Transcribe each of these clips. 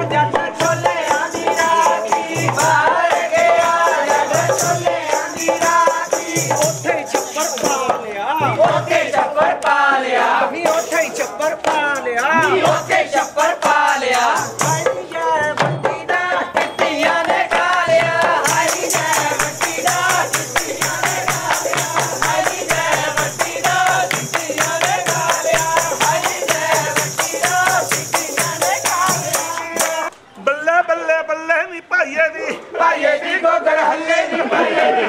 जट छोलियां दी राखी बाहर गया जट छोलियां दी राखी ओथे छप्पर पा लिया ओथे छप्पर पा लिया नी ओथे छप्पर पा लिया नी ओथे छप्पर पा लिया हाई जय बंटी दा टिट्टियां ने खा लिया हाई जय बंटी दा टिट्टियां ने खा लिया हाई जय बंटी दा टिट्टियां ने खा लिया हाई जय बंटी दा टिट्टियां ने खा लिया बल्ले बल्ले बल्ले नी भाईए दी गोगर हल्ले दी भाईए दी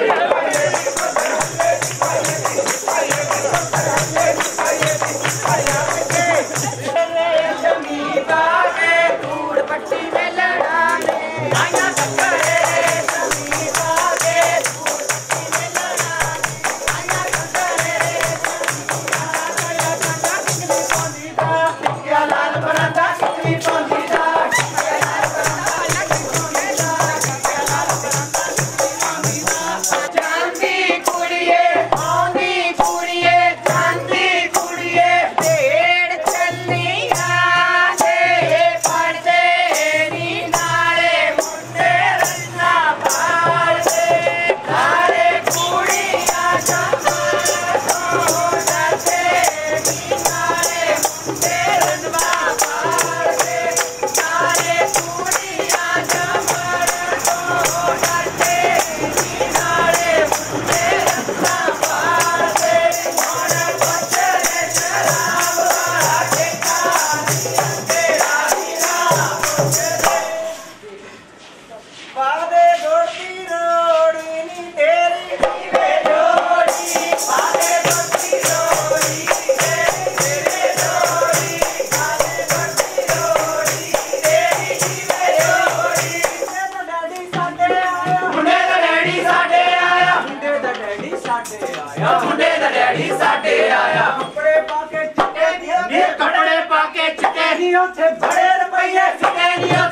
मुंडे दा डैडी साडे आया कपड़े पाके चिट्टे नी ओथे बड़े रुपये चिट्टे नी